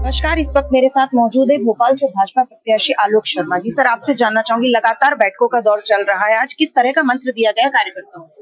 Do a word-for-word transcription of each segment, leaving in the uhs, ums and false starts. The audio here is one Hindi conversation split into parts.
नमस्कार, इस वक्त मेरे साथ मौजूद है भोपाल से भाजपा प्रत्याशी आलोक शर्मा जी। सर, आपसे जानना चाहूंगी, लगातार बैठकों का दौर चल रहा है, आज किस तरह का मंत्र दिया गया कार्यकर्ताओं को?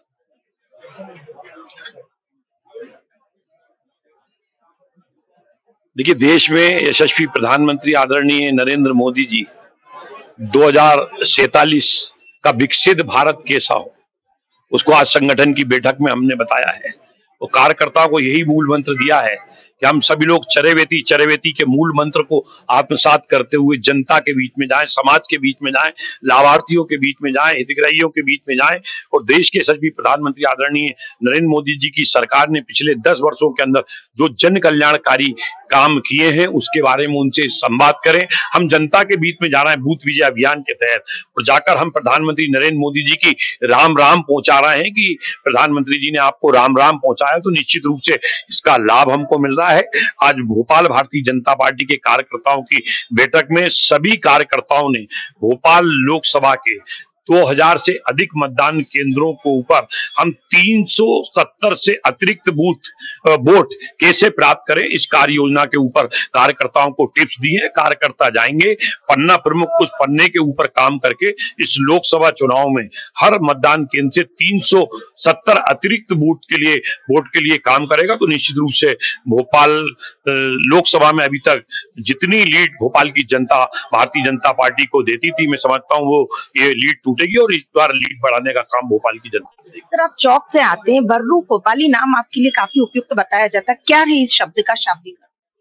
देखिए, देश में यशस्वी प्रधानमंत्री आदरणीय नरेंद्र मोदी जी दो हज़ार सैंतालीस का विकसित भारत कैसा हो, उसको आज संगठन की बैठक में हमने बताया है। तो कार्यकर्ताओं को यही मूल मंत्र दिया है कि हम सभी लोग चरैवेति चरैवेति के मूल मंत्र को आत्मसात करते हुए जनता के बीच में जाएं, समाज के बीच में जाएं, लाभार्थियों के बीच में जाएं, हितग्राहियों के बीच में जाएं और देश के यशस्वी प्रधानमंत्री आदरणीय नरेंद्र मोदी जी की सरकार ने पिछले दस वर्षों के अंदर जो जन कल्याणकारी काम किए हैं उसके बारे में उनसे संवाद करें। हम जनता के बीच में जा रहे हैं बूथ विजय अभियान के तहत और जाकर हम प्रधानमंत्री नरेंद्र मोदी जी की राम राम पहुंचा रहे हैं कि प्रधानमंत्री जी ने आपको राम राम पहुंचाया, तो निश्चित रूप से इसका लाभ हमको मिल रहा है। आज भोपाल भारतीय जनता पार्टी के कार्यकर्ताओं की बैठक में सभी कार्यकर्ताओं ने भोपाल लोकसभा के दो हज़ार से अधिक मतदान केंद्रों को ऊपर हम तीन सौ सत्तर से अतिरिक्त बूथ वोट कैसे प्राप्त करें, इस कार्य योजना के ऊपर कार्यकर्ताओं को टिप्स दी है। कार्यकर्ता जाएंगे पन्ना प्रमुख उस पन्ने के ऊपर काम करके इस लोकसभा चुनाव में हर मतदान केंद्र से तीन सौ सत्तर अतिरिक्त बूथ के लिए वोट के लिए काम करेगा। तो निश्चित रूप से भोपाल लोकसभा में अभी तक जितनी लीड भोपाल की जनता भारतीय जनता पार्टी को देती थी, मैं समझता हूँ वो ये लीड टूटेगी और इस बार लीड बढ़ाने का काम भोपाल की जनता करेगी। सर, आप चौक से आते हैं, बर्रू भोपाली नाम आपके लिए काफी उपयुक्त बताया जाता है, क्या है इस शब्द का शाब्दिक?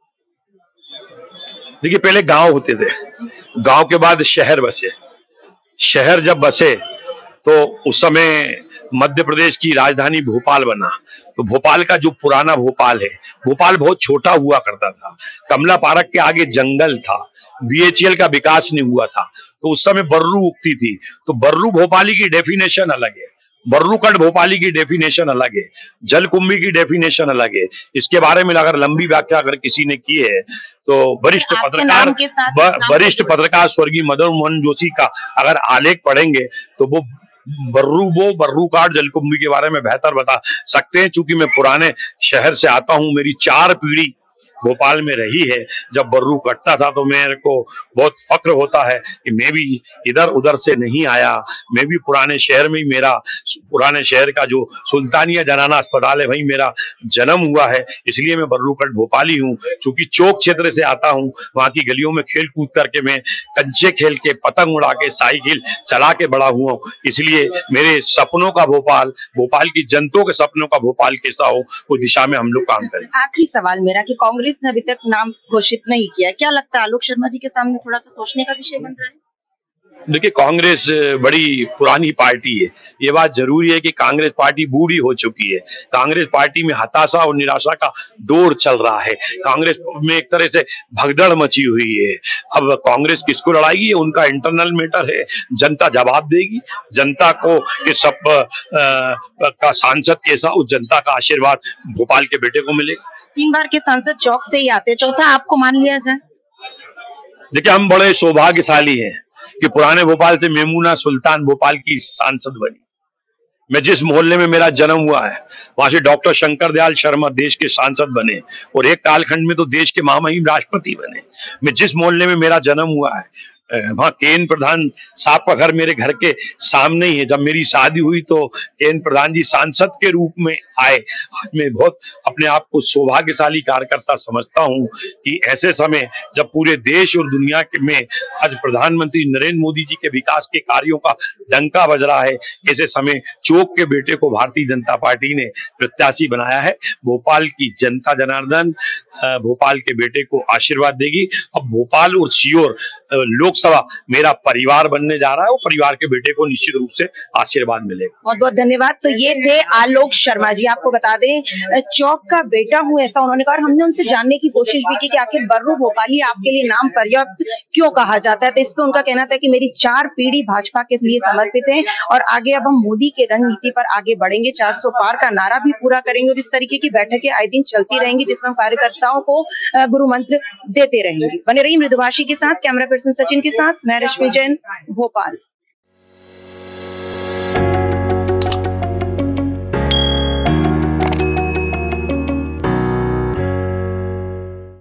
देखिए, पहले गांव होते थे, गांव के बाद शहर बसे। शहर जब बसे तो उस समय मध्य प्रदेश की राजधानी भोपाल बना। तो भोपाल का जो पुराना भोपाल है, भोपाल बहुत छोटा हुआ करता था, कमला पार्क के आगे जंगल था, बी एच ई एल का विकास नहीं हुआ था, तो उस समय बर्रू उगती थी। तो बर्रू भोपाली की डेफिनेशन अलग है, बर्रू कट भोपाली की डेफिनेशन अलग है, जलकुंभी की डेफिनेशन अलग है। इसके बारे में अगर लंबी व्याख्या अगर किसी ने की है तो वरिष्ठ पत्रकार वरिष्ठ पत्रकार स्वर्गीय मदन मोहन जोशी का अगर आलेख पढ़ेंगे तो वो बर्रू वो बर्रू काट जलकुंभी के बारे में बेहतर बता सकते हैं। क्योंकि मैं पुराने शहर से आता हूं, मेरी चार पीढ़ी भोपाल में रही है। जब बर्रू कटता था तो मेरे को बहुत फक्र होता है कि मैं भी इधर उधर से नहीं आया, मैं भी पुराने शहर में ही, मेरा पुराने शहर का जो सुल्तानिया जनाना अस्पताल है वहीं मेरा जन्म हुआ है, इसलिए मैं बर्रू कट भोपाली हूँ। क्योंकि चौक क्षेत्र से आता हूँ, वहां की गलियों में खेल कूद करके मैं कंचे खेल के, पतंग उड़ा के, साइकिल चला के बड़ा हुआ हूँ, इसलिए मेरे सपनों का भोपाल, भोपाल की जनता के सपनों का भोपाल कैसा हो उस दिशा में हम लोग काम करें। आखिरी सवाल मेरा कि कांग्रेस ने अभी तक नाम घोषित नहीं किया, क्या लगता है आलोक शर्मा जी के सामने थोड़ा सा सोचने का विषय बन रहा है? देखिए, कांग्रेस बड़ी पुरानी पार्टी है, ये बात जरूरी है कि कांग्रेस पार्टी बूढ़ी हो चुकी है। कांग्रेस पार्टी में हताशा और निराशा का दौर चल रहा है, कांग्रेस में एक तरह से भगदड़ मची हुई है। अब कांग्रेस किसको लड़ाएगी, ये उनका इंटरनल मैटर है, जनता जवाब देगी। जनता को इस सब आ, का सांसद कैसा, उस जनता का आशीर्वाद भोपाल के बेटे को मिलेगा। तीन बार के सांसद चौक से ही आते, चौथा आपको मान लिया जाए? देखिए, हम बड़े सौभाग्यशाली हैं कि पुराने भोपाल से मेमूना सुल्तान भोपाल की सांसद बनी। मैं जिस मोहल्ले में मेरा जन्म हुआ है वहां से डॉक्टर शंकर दयाल शर्मा देश के सांसद बने और एक कालखंड में तो देश के महामहिम राष्ट्रपति बने। मैं जिस मोहल्ले में मेरा जन्म हुआ है वहां केन प्रधान साहब का घर मेरे घर के सामने ही है। जब मेरी शादी हुई तो केन प्रधान जी सांसद के रूप में आए। मैं बहुत अपने आप को सौभाग्यशाली कार्यकर्ता समझता हूं कि ऐसे समय जब पूरे देश और दुनिया के में आज प्रधानमंत्री नरेंद्र मोदी जी के विकास के कार्यों का डंका बज रहा है, ऐसे समय चौक के बेटे को भारतीय जनता पार्टी ने प्रत्याशी बनाया है। भोपाल की जनता जनार्दन भोपाल के बेटे को आशीर्वाद देगी। अब भोपाल और सीहोर लोकसभा मेरा परिवार बनने जा रहा है और परिवार के बेटे को निश्चित रूप से आशीर्वाद मिलेगा। बहुत बहुत धन्यवाद। तो ये थे आलोक शर्मा जी। आपको बता दें, चौक का बेटा हूँ ऐसा उन्होंने कहा। हमने उनसे जानने की कोशिश भी की कि आखिर बर्रू भोपाली आपके लिए नाम पर्याप्त क्यों कहा जाता है, तो इस पे उनका कहना था कि मेरी चार पीढ़ी भाजपा के लिए समर्पित है और आगे अब हम मोदी के रणनीति पर आगे बढ़ेंगे, चार सौ पार का नारा भी पूरा करेंगे और इस तरीके की बैठकें आए दिन चलती रहेंगी जिसमें हम कार्यकर्ताओं को गुरु मंत्र देते रहेंगे। बने रही मृदुभाषी के साथ, कैमरा पर्सन सचिन के साथ मैं रश्मि जैन, भोपाल।